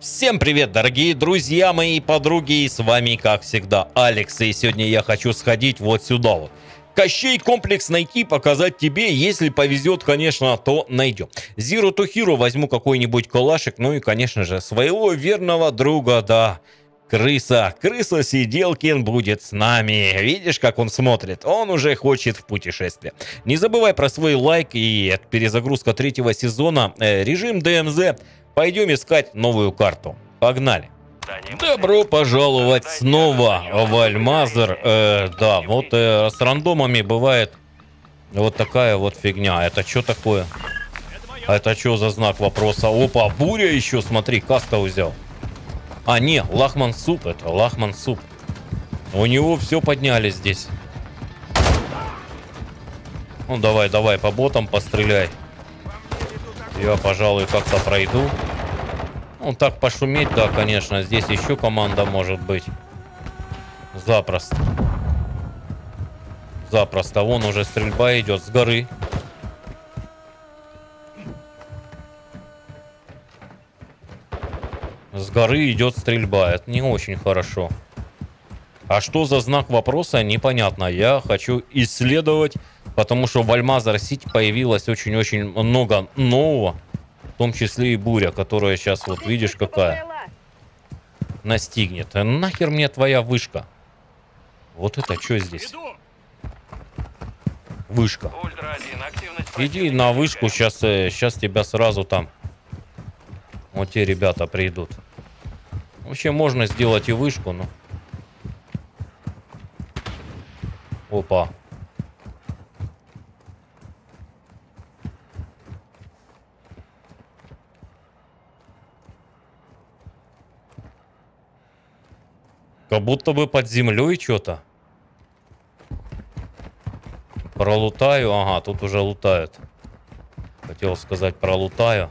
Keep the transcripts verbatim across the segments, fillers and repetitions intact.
Всем привет, дорогие друзья мои и подруги, и с вами, как всегда, Алекс, и сегодня я хочу сходить вот сюда вот. Кощей комплекс найти, показать тебе, если повезет, конечно, то найдем. Zero to Hero возьму какой-нибудь калашик, ну и, конечно же, своего верного друга, да, Крыса. Крыса Сиделкин будет с нами. Видишь, как он смотрит? Он уже хочет в путешествие. Не забывай про свой лайк и перезагрузка третьего сезона. Э, режим ДМЗ. Пойдем искать новую карту. Погнали. Добро пожаловать снова в Альмазер. Э, да, вот э, с рандомами бывает вот такая вот фигня. Это что такое? А это что за знак вопроса? Опа, буря еще, смотри, каста взял. А, не, Лахман Суп, это Лахман Суп. У него все подняли здесь. Ну, давай, давай, по ботам постреляй. Я, пожалуй, как-то пройду. Ну, так пошуметь, да, конечно. Здесь еще команда может быть. Запросто. Запросто. Вон уже стрельба идет с горы. С горы идет стрельба. Это не очень хорошо. А что за знак вопроса, непонятно. Я хочу исследовать, потому что в Альмазер-Сити появилось очень-очень много нового. В том числе и буря, которая сейчас, вот видишь, какая настигнет. Нахер мне твоя вышка? Вот это что здесь? Вышка. Иди на вышку, сейчас, сейчас тебя сразу там. Вот те ребята придут. Вообще можно сделать и вышку, но... Опа. Как будто бы под землей что-то. Пролутаю. Ага, тут уже лутают. Хотел сказать, пролутаю.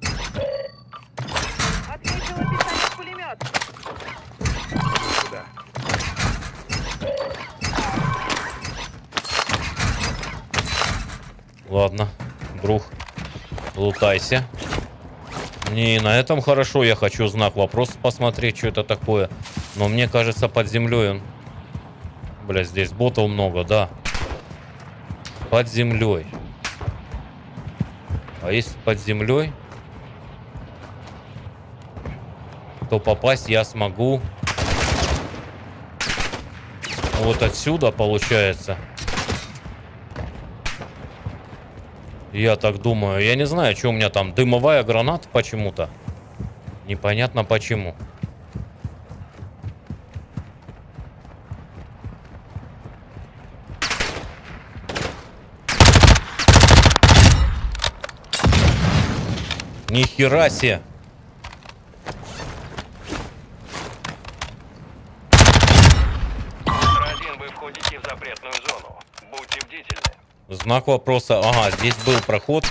Ладно, друг, лутайся. Не, на этом хорошо. Я хочу знак вопроса посмотреть, что это такое. Но мне кажется, под землей он... Бля, здесь ботов много, да. Под землей. А если под землей, то попасть я смогу вот отсюда, получается. Я так думаю. Я не знаю, что у меня там. Дымовая граната почему-то. Непонятно почему. Ни хера себе. Вы входите в запретную зону. Будьте бдительны. Знак вопроса. Ага, здесь был проход.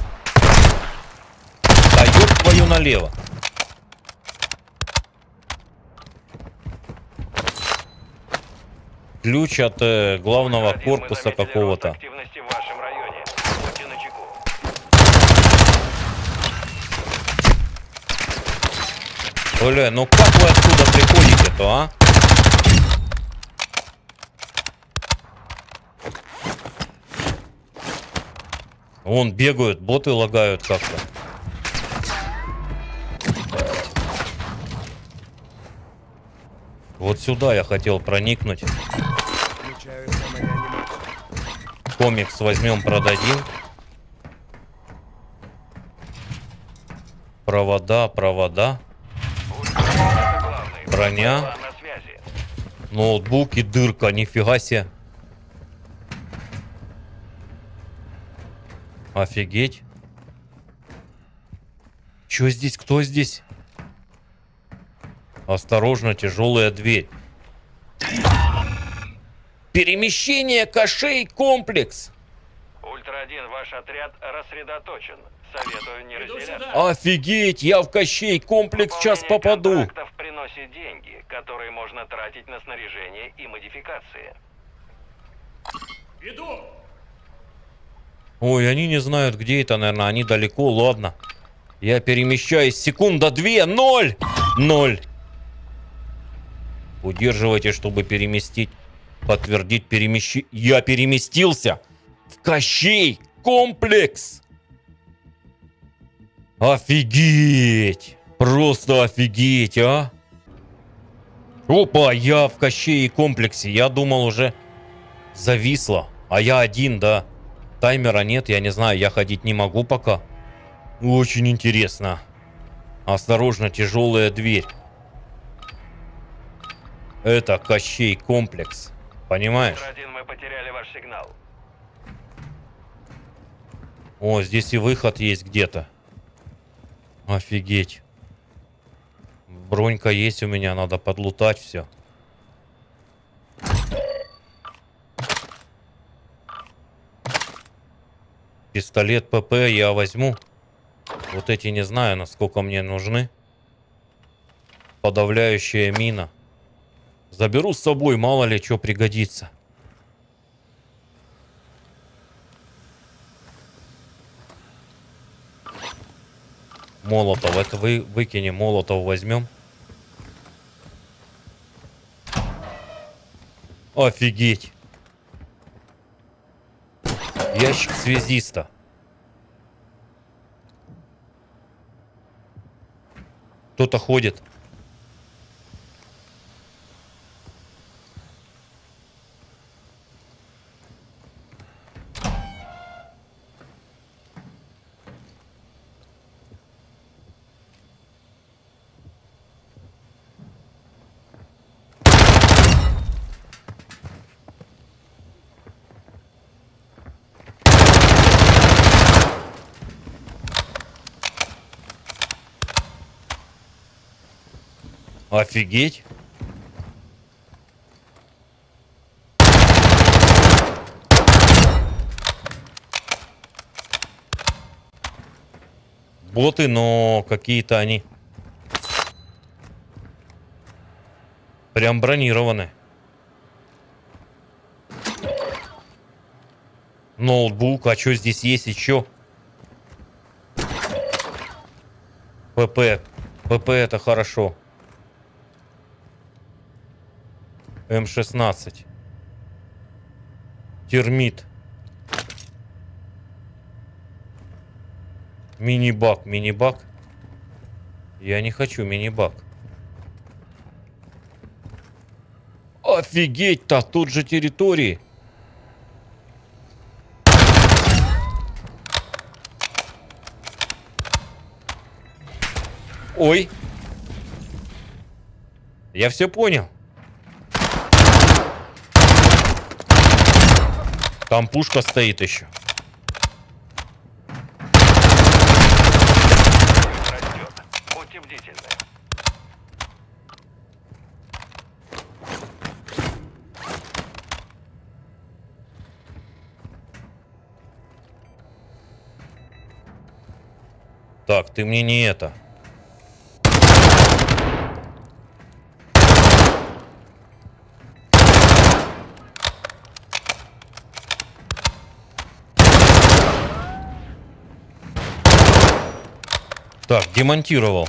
Пойдет твою налево. Ключ от э, главного корпуса какого-то. Бля, ну как вы отсюда приходите-то, а? Вон бегают, боты лагают как-то. Вот сюда я хотел проникнуть. Комикс возьмем, продадим. Провода, провода. Броня. Ноутбук и дырка, нифига себе. Офигеть. Чё здесь? Кто здесь? Осторожно, тяжелая дверь. Перемещение кощей комплекс. Ультра один, ваш отряд рассредоточен. Советую не разделяться. Офигеть, я в кощей комплекс сейчас попаду. Приносит деньги, которые можно тратить на снаряжение и модификации. Иду. Ой, они не знают, где это, наверное, они далеко, ладно. Я перемещаюсь, секунда, две, ноль! Ноль. Удерживайте, чтобы переместить. Подтвердить перемещение. Я переместился в Кощей комплекс. Офигеть. Просто офигеть, а. Опа, я в Кощей комплексе. Я думал, уже зависло. А я один, да. Таймера нет, я не знаю, я ходить не могу пока. Очень интересно. Осторожно, тяжелая дверь. Это Кощей комплекс. Понимаешь? один, мы потеряли ваш сигнал. О, здесь и выход есть где-то. Офигеть. Бронька есть у меня, надо подлутать все. Пистолет ПП я возьму. Вот эти не знаю, насколько мне нужны. Подавляющая мина. Заберу с собой, мало ли что пригодится. Молотов, это вы выкинем, молотов возьмем. Офигеть. Ящик связиста. Кто-то ходит. Офигеть. Боты, но какие-то они прям бронированы. Ноутбук, а что здесь есть еще? ПП. ПП это хорошо. Эм шестнадцать. Термит. Мини-бак. Мини-бак. Я не хочу мини-бак. Офигеть-то, тут же территории. Ой. Я все понял. Там пушка стоит еще. Растет. Будьте бдительны. Так, ты мне не это. Так, демонтировал.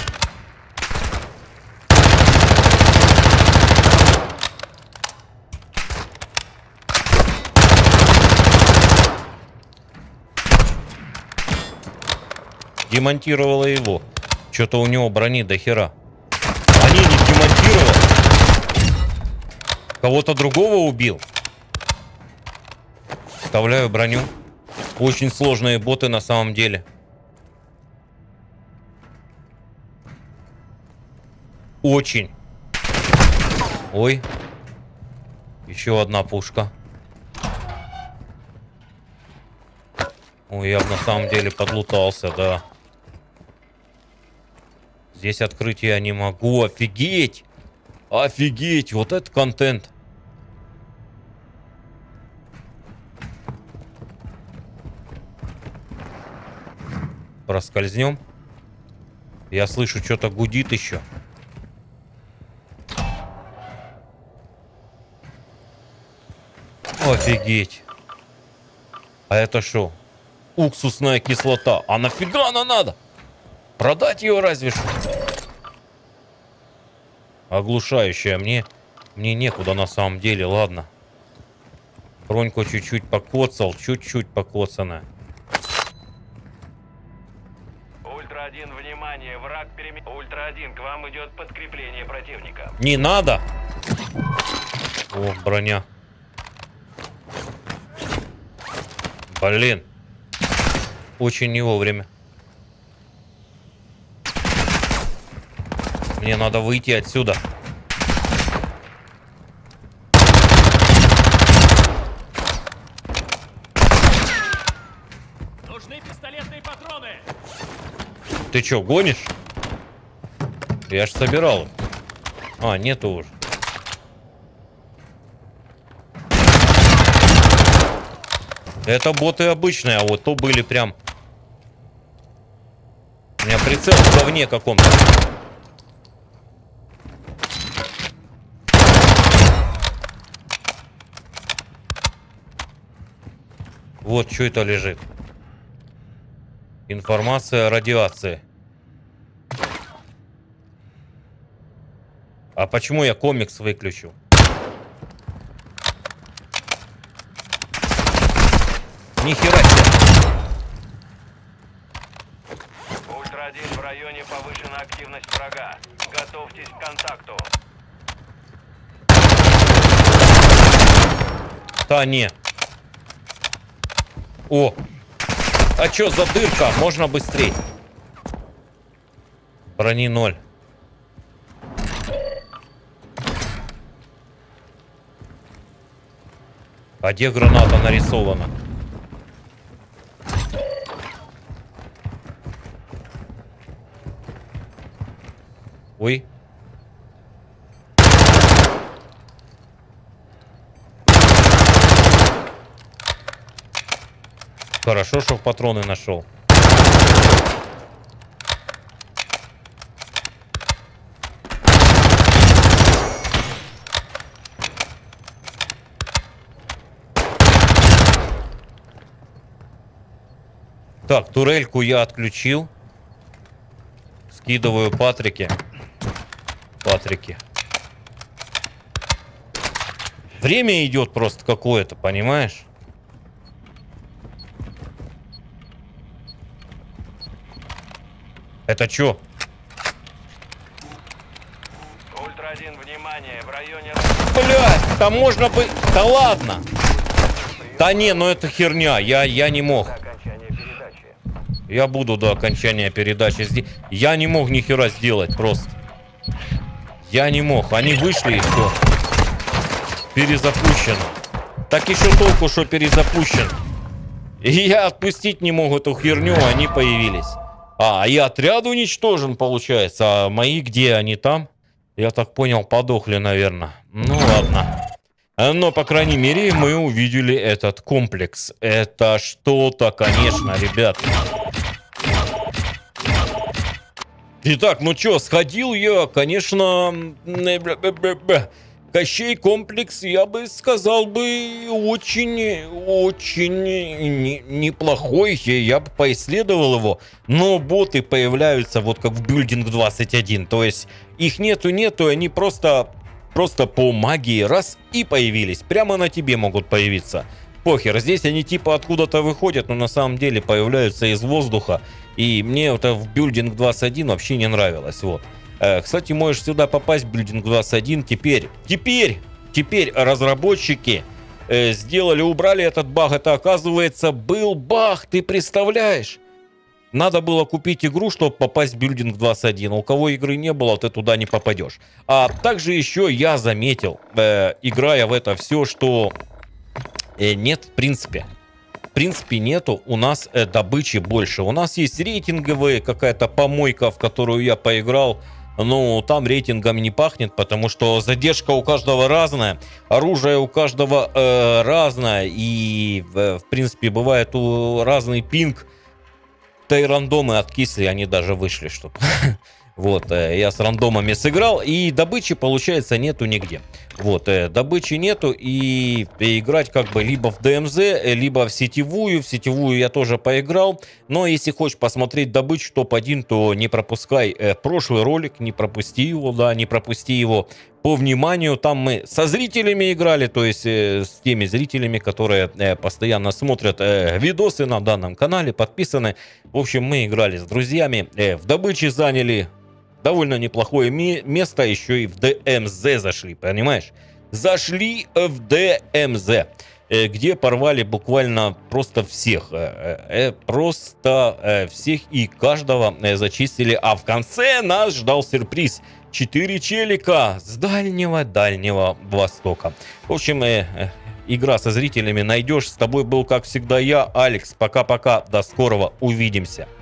Демонтировала его. Что-то у него брони до хера. А не, не демонтировал. Кого-то другого убил. Вставляю броню. Очень сложные боты на самом деле. Очень. Ой. Еще одна пушка. Ой, я бы на самом деле подлутался, да. Здесь открыть я не могу. Офигеть! Офигеть! Вот это контент. Проскользнем. Я слышу, что-то гудит еще. Офигеть. А это что? Уксусная кислота. А нафига она надо? Продать ее разве что? Оглушающая. Мне, мне некуда на самом деле, ладно. Броньку чуть-чуть покоцал, чуть-чуть покоцанная. Ультра один, внимание, враг переме... Ультра один, к вам идет подкрепление противника. Не надо! О, броня. Блин. Очень не вовремя. Мне надо выйти отсюда. Нужны пистолетные патроны. Ты чё, гонишь? Я ж собирал их. А, нету уже. Это боты обычные, а вот то были прям... У меня прицел в говне каком-то. Вот что это лежит. Информация о радиации. А почему я комикс выключил? Нихера себе. Ультра один, в районе повышена активность врага. Готовьтесь к контакту. Да не. О. А чё за дырка? Можно быстрее. Брони ноль. А где граната нарисована? Ой. Хорошо, что патроны нашел. Так, турельку я отключил. Скидываю Патрики. Патрики. Время идет просто какое-то, понимаешь? Это чё? Ультра один, внимание, в районе... Блядь, там можно бы... Да ладно! Да не, ну это херня, я, я не мог. Окончание передачи. Я буду до окончания передачи здесь. Я не мог ни хера сделать просто. Я не мог. Они вышли и все. Перезапущено. Так еще толку, что перезапущен. И я отпустить не мог эту херню, они появились. А, и отряд уничтожен, получается. А мои где? Они там? Я так понял, подохли, наверное. Ну ладно. Но, по крайней мере, мы увидели этот комплекс. Это что-то, конечно, ребят. Итак, ну чё, сходил я, конечно... Кощей комплекс, я бы сказал бы, очень, очень не, неплохой. Я бы поисследовал его. Но боты появляются вот как в Building двадцать один. То есть их нету-нету, они просто... Просто по магии раз и появились. Прямо на тебе могут появиться. Похер, здесь они типа откуда-то выходят, но на самом деле появляются из воздуха. И мне это в Building двадцать один вообще не нравилось. Вот. Э, кстати, можешь сюда попасть в Building двадцать один. Теперь, теперь, теперь разработчики э, сделали, убрали этот баг. Это, оказывается, был баг, ты представляешь? Надо было купить игру, чтобы попасть в Building двадцать один. У кого игры не было, ты туда не попадешь. А также еще я заметил, э, играя в это все, что э, нет, в принципе, в принципе нету у нас э, добычи больше. У нас есть рейтинговые, какая-то помойка, в которую я поиграл. Ну, там рейтингом не пахнет, потому что задержка у каждого разная, оружие у каждого э, разное. И, э, в принципе, бывает у разный пинг. Да и рандомы откисли, они даже вышли, чтобы Вот, э, я с рандомами сыграл, и добычи, получается, нету нигде. Вот, э, добычи нету, и играть как бы либо в ДМЗ, э, либо в сетевую. В сетевую я тоже поиграл, но если хочешь посмотреть добычу топ один, то не пропускай э, прошлый ролик, не пропусти его, да, не пропусти его по вниманию. Там мы со зрителями играли, то есть э, с теми зрителями, которые э, постоянно смотрят э, видосы на данном канале, подписаны. В общем, мы играли с друзьями, э, в добыче заняли довольно неплохое место, еще и в ДМЗ зашли, понимаешь? Зашли в ДМЗ, где порвали буквально просто всех. Просто всех и каждого зачистили. А в конце нас ждал сюрприз. Четыре челика с дальнего-дальнего востока. В общем, игра со зрителями найдешь. С тобой был, как всегда, я, Алекс. Пока-пока. До скорого. Увидимся.